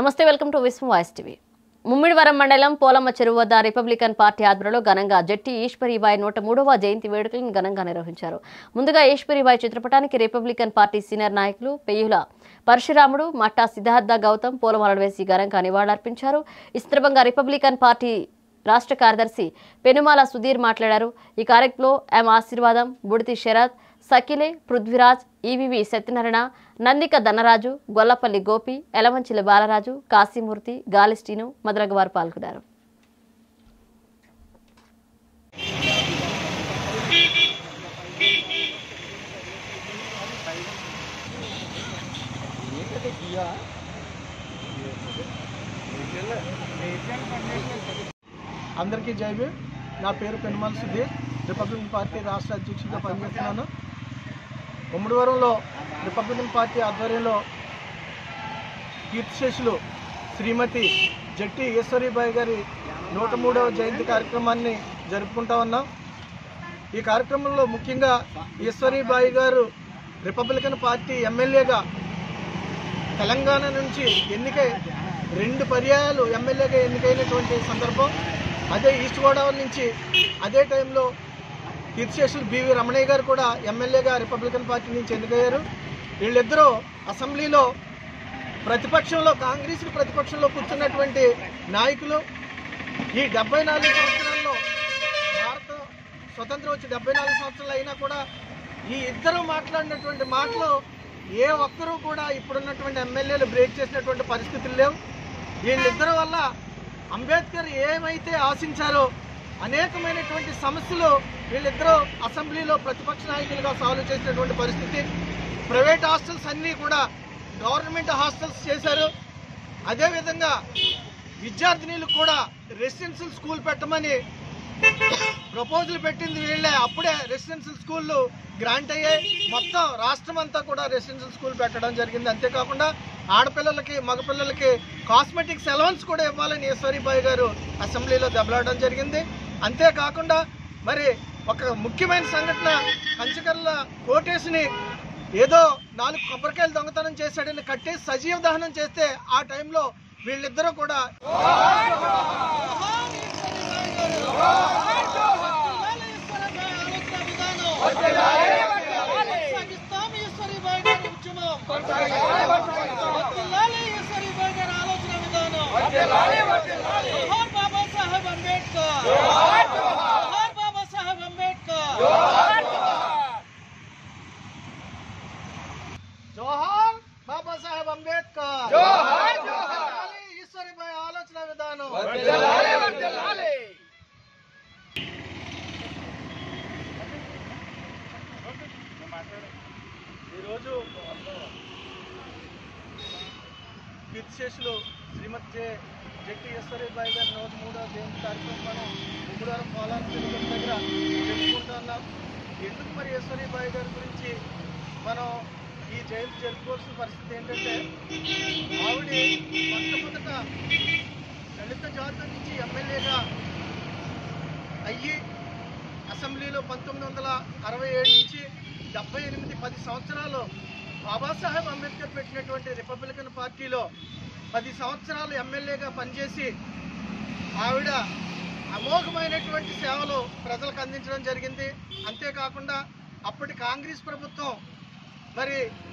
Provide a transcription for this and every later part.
నమస్తే, welcome to Vishwam voice TV. Mummidivaram మండలం పోలమ్మ చెరువు వద్ద రిపబ్లికన్ పార్టీ ఆధ్వర్యంలో ఘనంగా జట్టి ఈశ్వరీబాయి 103వ జయంతి వేడుకలను ఘనంగా నిర్వహించారు. ముందుగా ఈశ్వరీబాయి చిత్రపటానికి రిపబ్లికన్ పార్టీ సీనియర్ నాయకులు పెయ్యుల పరశురాముడు, మట్టా సిద్ధార్థ గౌతమ్ పూలమాలలు వేసి ఘనంగా నివాళులర్పించారు. ఈ సందర్భంగా రిపబ్లికన్ పార్టీ రాష్ట్ర కార్యదర్శి పెనుమాల సుధీర్ మాట్లాడారు. ఈ కార్యక్రమంలో ఎం ఆశీర్వాదం, బుడితి శరత్, సకిలే, పృథ్వీరాజ్, ఈవీవి సత్యనారాయణ, నందిక ధనరాజు, గొల్లపల్లి గోపి, ఎలమంచిల బాలరాజు, కాశీమూర్తి, గాలిస్టీను మొదలగు వారు పాల్గొన్నారు. అందరికీ జై భీమ్. నా పేరు పెనుమాల సుధీర్, రిపబ్లికన్ పార్టీ రాష్ట్ర అధ్యక్షుడిగా పనిచేస్తున్నాను. ముమ్మిడివరంలో రిపబ్లికన్ పార్టీ ఆధ్వర్యంలో కీర్తిశేషులు శ్రీమతి జట్టి ఈశ్వరీబాయి గారి 103వ జయంతి కార్యక్రమాన్ని జరుపుకుంటా ఉన్నాం. ఈ కార్యక్రమంలో ముఖ్యంగా ఈశ్వరీబాయి గారు రిపబ్లికన్ పార్టీ ఎమ్మెల్యేగా తెలంగాణ నుంచి ఎన్నికై 2 పర్యాయాలు ఎమ్మెల్యేగా ఎన్నికైనటువంటి సందర్భం. అదే ఈస్ట్ గోదావరి నుంచి అదే టైంలో కీర్తిశేషులు బివి రమణయ్య గారు కూడా ఎమ్మెల్యేగా రిపబ్లికన్ పార్టీ నుంచి ఎన్నికయ్యారు. వీళ్ళిద్దరూ అసెంబ్లీలో ప్రతిపక్షంలో, కాంగ్రెస్ ప్రతిపక్షంలో కూర్చున్నటువంటి నాయకులు. ఈ 74 సంవత్సరాల్లో, భారత స్వతంత్రం వచ్చి 74 సంవత్సరాలు అయినా కూడా ఈ ఇద్దరు మాట్లాడినటువంటి మాటలు ఏ ఒక్కరూ కూడా ఇప్పుడున్నటువంటి ఎమ్మెల్యేలు బ్రేక్ చేసినటువంటి పరిస్థితులు లేవు. వీళ్ళిద్దరి వల్ల అంబేద్కర్ ఏమైతే ఆశించారో అనేకమైనటువంటి సమస్యలు వీళ్ళిద్దరూ అసెంబ్లీలో ప్రతిపక్ష నాయకులుగా సాల్వ్ చేసినటువంటి పరిస్థితి. ప్రైవేట్ హాస్టల్స్ అన్నీ కూడా గవర్నమెంట్ హాస్టల్స్ చేశారు. అదేవిధంగా విద్యార్థినులకు కూడా రెసిడెన్షియల్ స్కూల్ పెట్టమని ప్రపోజల్ పెట్టింది వీళ్ళే. అప్పుడే రెసిడెన్షియల్ స్కూళ్ళు గ్రాంట్ అయ్యాయి. మొత్తం రాష్ట్రం అంతా కూడా రెసిడెన్షియల్ స్కూల్ పెట్టడం జరిగింది. అంతేకాకుండా ఆడపిల్లలకి, మగపిల్లలకి కాస్మెటిక్స్ అలవెన్స్ కూడా ఇవ్వాలని ఈశ్వరీబాయి గారు అసెంబ్లీలో దెబ్బలాడడం జరిగింది. అంతేకాకుండా మరి ఒక ముఖ్యమైన సంఘటన, కంచకర్ల కోటేశ్ని ఏదో 4 కొబ్బరికాయలు దొంగతనం చేశాడని కట్టేసి సజీవ దహనం చేస్తే ఆ టైంలో వీళ్ళిద్దరూ కూడా జోహార్ బాబాసాహెబ్ అంబేద్కర్, ఈశ్వరీబాయి ఆలోచన విధానం. ఈరోజు కీర్తిశేషులు శ్రీమతి జట్టి ఈశ్వరీబాయి గారి 103వ జయంతి కార్యక్రమం మనం ముమ్మిడివరం పోలమ్మ చెరువు దగ్గర జరుపుకుంటున్నాం. ఎందుకు మరి ఈశ్వరీబాయి గారి గురించి మనం ఈ జయంతి జరుపుకోవాల్సిన పరిస్థితి ఏంటంటే, ఆవిడ మొట్టమొదట దళిత జాతి నుంచి ఎమ్మెల్యేగా అయ్యి అసెంబ్లీలో 1967 నుంచి 78 10 సంవత్సరాలు బాబాసాహెబ్ అంబేద్కర్ పెట్టినటువంటి రిపబ్లికన్ పార్టీలో 10 సంవత్సరాలు ఎమ్మెల్యేగా పనిచేసి ఆవిడ అమోఘమైనటువంటి సేవలు ప్రజలకు అందించడం జరిగింది. అంతేకాకుండా అప్పటి కాంగ్రెస్ ప్రభుత్వం మరి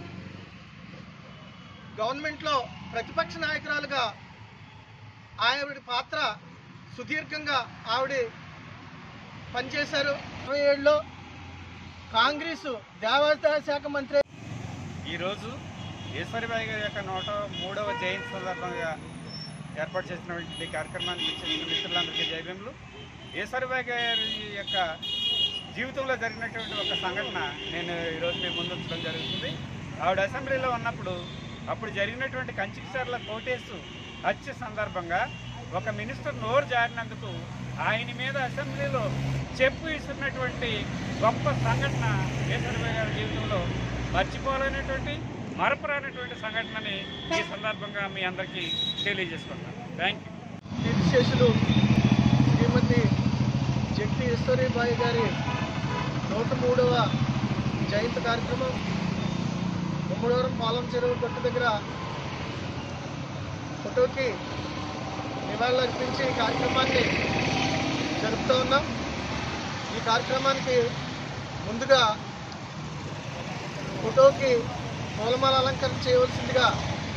గవర్నమెంట్లో ప్రతిపక్ష నాయకురాలుగా ఆవిడ పాత్ర సుదీర్ఘంగా ఆవిడ పనిచేశారు. 2007లో కాంగ్రెస్ దేవాదాయ శాఖ మంత్రి. ఈరోజు ఈశ్వరీబాయి గారి యొక్క 103వ జయంతి సందర్భంగా ఏర్పాటు చేసినటువంటి కార్యక్రమానికి ఇచ్చిన మిత్రులందరికీ జయభీములు. ఈశ్వరీబాయి గారి యొక్క జీవితంలో జరిగినటువంటి ఒక సంఘటన నేను ఈరోజు మీ ముందు ఉంచడం జరుగుతుంది. ఆవిడ అసెంబ్లీలో ఉన్నప్పుడు అప్పుడు జరిగినటువంటి కంచికచర్ల కోటేశ్వర హత్య సందర్భంగా ఒక మినిస్టర్ నోరు జారినందుకు ఆయన మీద అసెంబ్లీలో చెప్పు ఇస్తున్నటువంటి గొప్ప సంఘటన ఈశ్వరీబాయి గారి జీవితంలో మర్చిపోలేనటువంటి, మరపురానటువంటి సంఘటనని ఈ సందర్భంగా మీ అందరికీ తెలియజేసుకుంటాను. Thank you. కీర్తిశేషులు శ్రీమతి జట్టి ఈశ్వరీబాయి గారి 103వ జయంతి కార్యక్రమం ముమ్మిడివరం పోలమ్మ చెరువు గట్టు దగ్గర ఫోటోకి నివాళులర్పించి ఈ కార్యక్రమాన్ని జరుపుతూ ఉన్నాం. ఈ కార్యక్రమానికి ముందుగా ఫోటోకి పూలమాల అలంకరణ చేయవలసిందిగా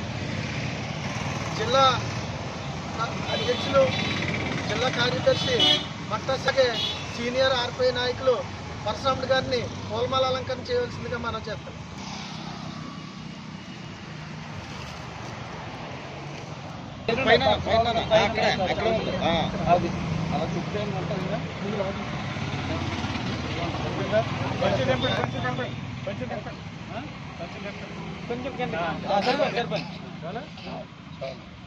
జిల్లా అధ్యక్షులు, జిల్లా కార్యదర్శి మట్టాసగే సీనియర్ ఆర్పీఐ నాయకులు పరశురాముడు గారిని పూలమాల అలంకరణ చేయవలసిందిగా మనం చేస్తాం. కొంచెం